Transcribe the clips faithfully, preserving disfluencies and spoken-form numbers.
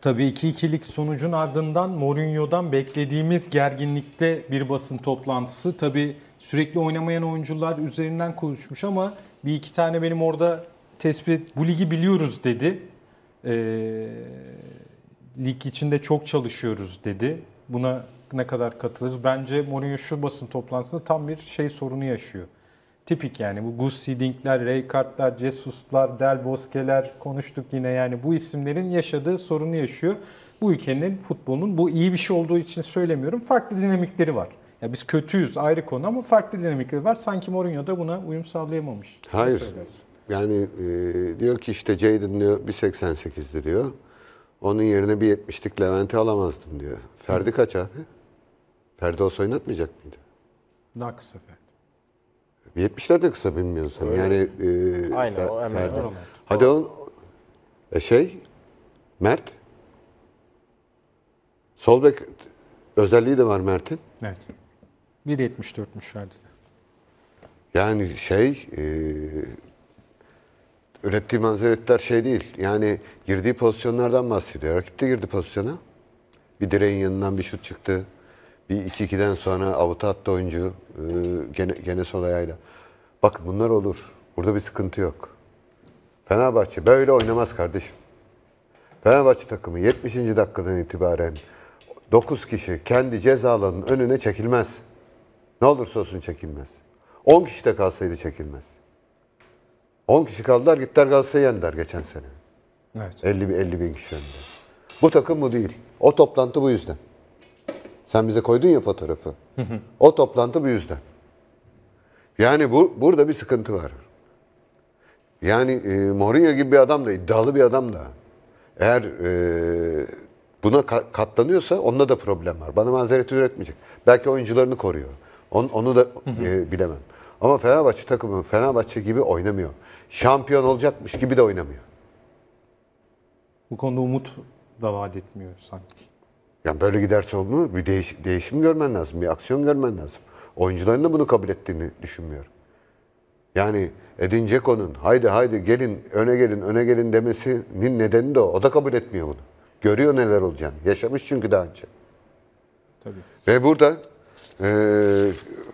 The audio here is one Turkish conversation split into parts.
Tabii iki ikilik sonucun ardından Mourinho'dan beklediğimiz gerginlikte bir basın toplantısı. Tabii sürekli oynamayan oyuncular üzerinden konuşmuş ama bir iki tane benim orada tespit, bu ligi biliyoruz dedi. Ee, lig içinde çok çalışıyoruz dedi. Buna ne kadar katılırız? Bence Mourinho şu basın toplantısında tam bir şey sorunu yaşıyor. Tipik yani bu Gus Hiddink'ler, Rijkaard'lar, Jesus'lar, Del Bosque'ler konuştuk yine, yani bu isimlerin yaşadığı sorunu yaşıyor. Bu ülkenin futbolunun, bu iyi bir şey olduğu için söylemiyorum, farklı dinamikleri var. Ya biz kötüyüz ayrı konu ama farklı dinamikleri var. Sanki Mourinho da buna uyum sağlayamamış. Hayır. Yani e, diyor ki işte Jadon diyor bir seksen sekizdi diyor. Onun yerine bir yetmişlik Levent'i alamazdım diyor. Ferdi Hı. kaç abi? Ferdi olsa oynatmayacak mıydı? Daha kısa Ferdi. yetmişler de kısa bilmiyorsan. Öyle. Yani e, Aynen Fer, o hemen. Ferdi. Hadi on e şey Mert. Sol bek özelliği de var Mert'in. Evet. bir yetmiş dörtmüş Ferdi'de. Yani şey e, ürettiği mazeretler şey değil. Yani girdiği pozisyonlardan bahsediyor. Rakip de girdi pozisyona. Bir direğin yanından bir şut çıktı. Bir iki ikiden sonra avuta attı oyuncu. E, gene, gene sol ayağıyla. Bak bunlar olur. Burada bir sıkıntı yok. Fenerbahçe böyle oynamaz kardeşim. Fenerbahçe takımı yetmişinci dakikadan itibaren dokuz kişi kendi ceza alanının önüne çekilmez. Ne olursa olsun çekilmez. on kişi de kalsaydı çekilmez. on kişi kaldılar, gittiler Galatasaray'ı yendiler geçen sene. Evet. elli, elli bin kişi önünde. Bu takım bu değil. O toplantı bu yüzden. Sen bize koydun ya fotoğrafı. O toplantı bu yüzden. Yani bu burada bir sıkıntı var. Yani e, Mourinho gibi bir adam da, iddialı bir adam da eğer e, buna ka- katlanıyorsa onda da problem var. Bana mazereti üretmeyecek. Belki oyuncularını koruyor. On, onu da e, bilemem. Ama Fenerbahçe takımı Fenerbahçe gibi oynamıyor. Şampiyon olacakmış gibi de oynamıyor. Bu konuda umut da vaat etmiyor sanki. Yani böyle giderse olmuyor. Bir değiş, değişim görmen lazım. Bir aksiyon görmen lazım. Oyuncuların da bunu kabul ettiğini düşünmüyorum. Yani Edin Dzeko'nun haydi haydi gelin öne gelin öne gelin demesinin nedeni de o. O da kabul etmiyor bunu. Görüyor neler olacağını. Yaşamış çünkü daha önce. Tabii. Ve burada ee,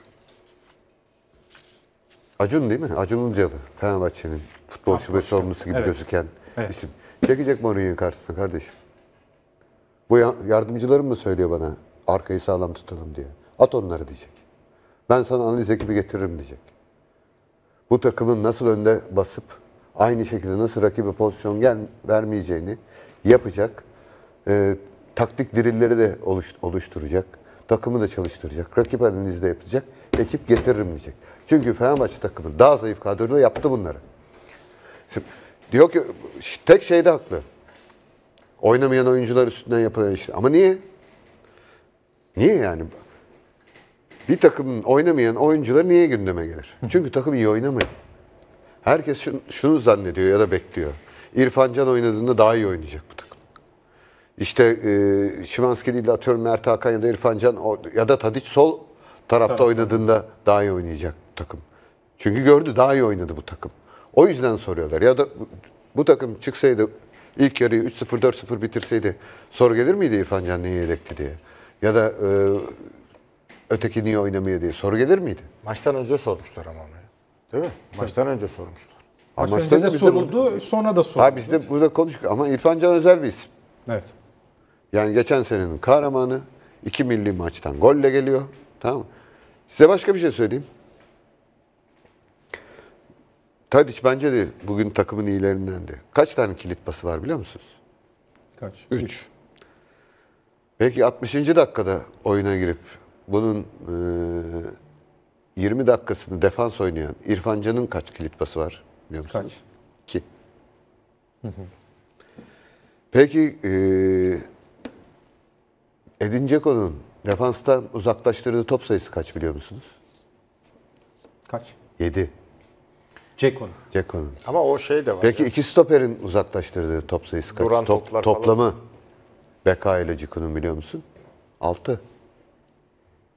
Acun değil mi? Acun Ilıcalı. Fenerbahçe'nin futbol şube sorumlusu gibi evet. gözüken evet. isim. Çekecek Mourinho'nun karşısına kardeşim. Bu yardımcılarım mı söylüyor bana arkayı sağlam tutalım diye. At onları diyecek. Ben sana analiz ekibi getiririm diyecek. Bu takımın nasıl önde basıp aynı şekilde nasıl rakibe pozisyon gel vermeyeceğini yapacak. E, taktik dirilleri de oluş, oluşturacak. Takımı da çalıştıracak. Rakip analizi de yapacak. Ekip getiririm diyecek. Çünkü Fenerbahçe takımı daha zayıf kadroyla yaptı bunları. Şimdi, diyor ki tek şeyde haklı. Oynamayan oyuncular üstünden yapılan işte. Ama niye? Niye yani? Bir takımın oynamayan oyuncular niye gündeme gelir? Çünkü takım iyi oynamıyor. Herkes şunu, şunu zannediyor ya da bekliyor. İrfan Can oynadığında daha iyi oynayacak bu takım. İşte e, Szymański değil de atıyorum Mert Hakan ya da İrfan Can ya da Tadić sol tarafta tabii, oynadığında tabii. daha iyi oynayacak bu takım. Çünkü gördü daha iyi oynadı bu takım. O yüzden soruyorlar. Ya da bu, bu takım çıksaydı ilk yarıyı üç sıfır dört sıfır bitirseydi soru gelir miydi İrfan Can niye yedekti diye? Ya da e, öteki niye oynamıyor diye soru gelir miydi? Maçtan önce sormuşlar ama onu. Değil mi? Maçtan önce sormuşlar. Maç önce de soruldu, bu, sonra da soruldu. Ha biz de burada konuştuk ama İrfan Can özel bir isim. Evet. Yani geçen senenin kahramanı, iki milli maçtan golle geliyor. Tamam mı? Size başka bir şey söyleyeyim. Tadić bence de bugün takımın iyilerindendi. Kaç tane kilit pası var biliyor musunuz? Kaç? Üç. Üç. Peki altmışıncı dakikada oyuna girip bunun e, yirmi dakikasını defans oynayan İrfan Can'ın kaç kilit pası var biliyor musunuz? Kaç? İki. Hı hı. Peki e, Edin Dzeko'nun defanstan uzaklaştırdığı top sayısı kaç biliyor musunuz? Kaç? Yedi. Dzeko'nun. Dzeko'nun. Ama o şey de var. Peki ya. iki stoperin uzaklaştırdığı top sayısı kaç? Duran Top, toplar toplamı falan. Beka ile Dzeko'nun biliyor musun? Altı.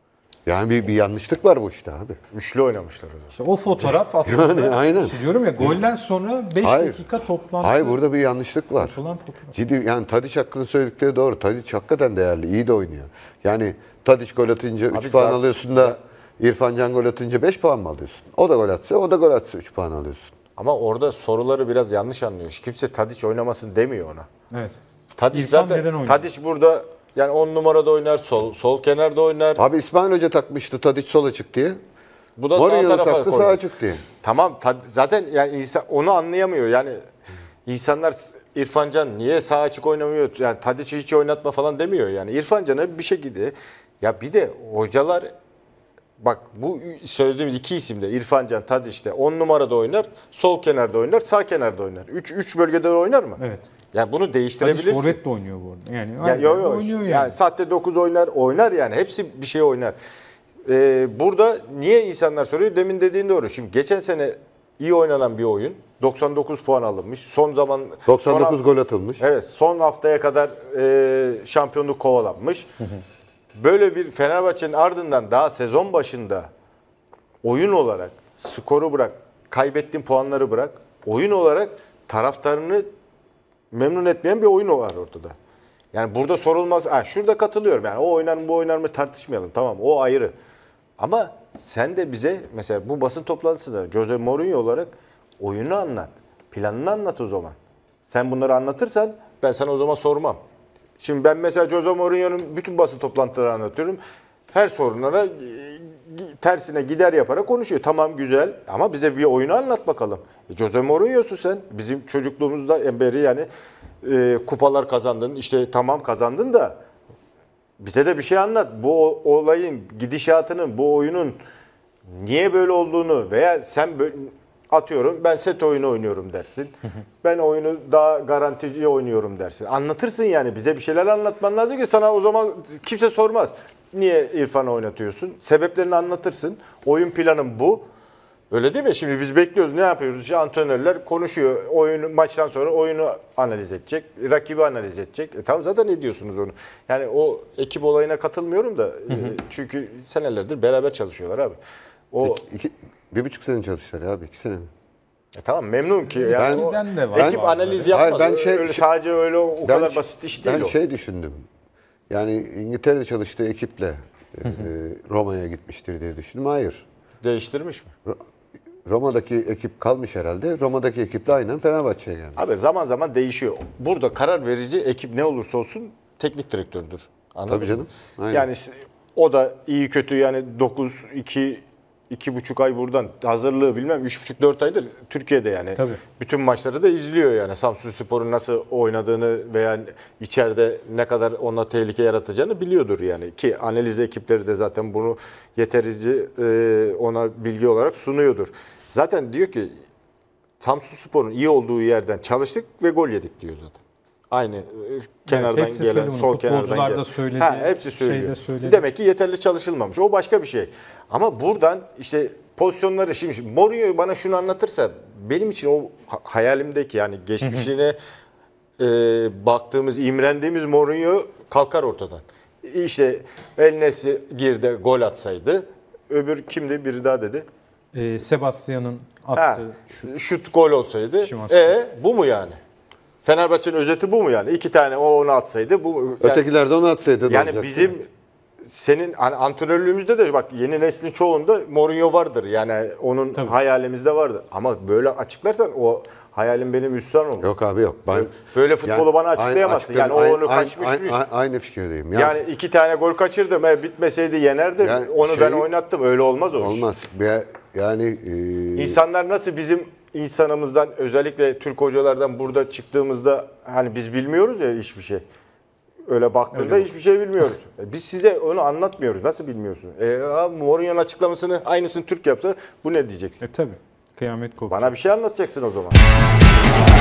Yani bir, bir yanlışlık var bu işte abi. Üçlü oynamışlar o zaman. İşte o fotoğraf aslında Yani aynen. işte diyorum ya golden sonra beş Hayır. dakika toplantı. Hayır burada bir yanlışlık var. Yapılan fotoğraf. Ciddi yani Tadiç hakkında söyledikleri doğru. Tadiç hakikaten değerli, iyi de oynuyor. Yani Tadiç gol atınca üç Abi puan zaten- alıyorsun da İrfan Can gol atınca beş puan mı alıyorsun? O da gol atsa, o da gol atsa üç puan alıyorsun. Ama orada soruları biraz yanlış anlıyor. Kimse Tadiç oynamasın demiyor ona. Evet. Tadiç İrfan neden zaten oynuyor? Tadiç burada yani on numarada oynar, sol sol kenarda oynar. Abi İsmail Hoca takmıştı Tadiç sola çık diye. Bu da sağ Mourinho tarafa taktı koydu. sağa çık diye. Tamam Tad- zaten yani insan onu anlayamıyor. Yani insanlar İrfan Can niye sağ açık oynamıyor? Yani Tadiç'i hiç oynatma falan demiyor yani. İrfan Can'a bir şekilde ya bir de hocalar bak bu söylediğimiz iki isimde İrfan Can, Tadiç de on numarada oynar, sol kenarda oynar, sağ kenarda oynar. üç üç bölgede oynar mı? Evet. Ya bunu Tadiç değiştirebilirsin. forvet de oynuyor bu arada. Yani Ya, aynen yo, yo, oynuyor yani. yani. sahte dokuz oynar, oynar yani. Hepsi bir şey oynar. Ee, burada niye insanlar soruyor? Demin dediğin doğru. Şimdi geçen sene iyi oynanan bir oyun. doksan dokuz puan alınmış. Son zaman doksan dokuz son, gol atılmış. Evet, son haftaya kadar e, şampiyonluk kovalanmış. Böyle bir Fenerbahçe'nin ardından daha sezon başında oyun olarak skoru bırak, kaybettiğin puanları bırak, oyun olarak taraftarını memnun etmeyen bir oyun var ortada. Yani burada sorulmaz. Ha, şurada katılıyorum. Yani o oynar mı bu oynar mı tartışmayalım. Tamam o ayrı. Ama sen de bize mesela bu basın toplantısında Jose Mourinho olarak oyunu anlat. Planını anlat o zaman. Sen bunları anlatırsan ben sana o zaman sormam. Şimdi ben mesela Jose Mourinho'nun bütün basın toplantılarını anlatıyorum. Her sorunlara e, tersine gider yaparak konuşuyor. Tamam güzel ama bize bir oyunu anlat bakalım. E, Jose Mourinho'sun sen. Bizim çocukluğumuzda beri yani e, kupalar kazandın. İşte tamam kazandın da bize de bir şey anlat. Bu o- olayın gidişatının, bu oyunun niye böyle olduğunu veya sen böyle, atıyorum ben set oyunu oynuyorum dersin. Ben oyunu daha garantici oynuyorum dersin. Anlatırsın yani bize bir şeyler anlatman lazım ki sana o zaman kimse sormaz. Niye İrfan'ı oynatıyorsun? Sebeplerini anlatırsın. Oyun planın bu. Öyle değil mi? Şimdi biz bekliyoruz. Ne yapıyoruz? İşte antrenörler konuşuyor. Oyunu maçtan sonra oyunu analiz edecek. Rakibi analiz edecek. E tamam zaten ne diyorsunuz onu? Yani o ekip olayına katılmıyorum da. e, çünkü senelerdir beraber çalışıyorlar abi. O İki, iki, bir buçuk sene çalıştılar ya abi. iki sene mi? e tamam memnun ki. Yani o Eskiden de var ekip bazıları. analiz yapmaz. Hayır, ben şey- öyle, sadece öyle o Ben kadar ş- basit iş değil Ben o. şey düşündüm. Yani İngiltere'de çalıştığı ekiple e, Roma'ya gitmiştir diye düşündüm. Hayır. Değiştirmiş mi? Roma'daki ekip kalmış herhalde. Roma'daki ekip de aynen Fenerbahçe'ye gelmiş. Abi zaman zaman değişiyor. Burada karar verici ekip ne olursa olsun teknik direktördür. Anladın Tabii mı? canım. Aynen. Yani o da iyi kötü yani dokuz, iki, iki buçuk ay buradan hazırlığı bilmem üç buçuk dört aydır Türkiye'de yani. Tabii. Bütün maçları da izliyor yani. Samsunspor'un nasıl oynadığını veya içeride ne kadar ona tehlike yaratacağını biliyordur yani. Ki analiz ekipleri de zaten bunu yeterince e, ona bilgi olarak sunuyordur. Zaten diyor ki Samsunspor'un iyi olduğu yerden çalıştık ve gol yedik diyor zaten. Aynı e, kenardan hepsi gelen, söyledi bunu. sol kenardan Futbolcular da gelen. söyledi, Ha, hepsi şey de söylüyor. söyledi. Demek ki yeterli çalışılmamış. O başka bir şey. Ama buradan işte pozisyonları şimdi, şimdi Mourinho bana şunu anlatırsa benim için o ha- hayalimdeki yani geçmişine e, baktığımız, imrendiğimiz Mourinho kalkar ortadan. İşte El Nesri girdi gol atsaydı. Öbür kimdi? Biri daha dedi. Ee, Sebastian'ın Ha, attığı şut gol olsaydı. Şimanski. E bu mu yani? Fenerbahçe'nin özeti bu mu yani? İki tane o onu atsaydı bu yani, Ötekiler de onu atsaydı ne yani olacaktı? bizim senin hani antrenörlüğümüzde de bak yeni neslin çoğunda Mourinho vardır. Yani onun Tabii. hayalimizde vardır. Ama böyle açıklarsan o hayalim benim üstad olur. Yok abi yok. Ben, Böyle futbolu bana açıklayamazsın. Yani o aynı, onu aynı, kaçmışmış. aynı, aynı fikirdeyim. Yani iki tane gol kaçırdım. E, bitmeseydi yenerdim. Yani onu şey- ben oynattım. Öyle olmaz o iş. olmaz. Bir- Yani e, İnsanlar nasıl bizim insanımızdan özellikle Türk hocalardan burada çıktığımızda hani biz bilmiyoruz ya hiçbir şey. Öyle baktığında hiçbir şey bilmiyoruz. E, Biz size onu anlatmıyoruz. Nasıl bilmiyorsun? E, abi, Mourinho'nun açıklamasını aynısını Türk yapsa bu ne diyeceksin? E tabii. Kıyamet kopacak. Bana bir şey anlatacaksın o zaman.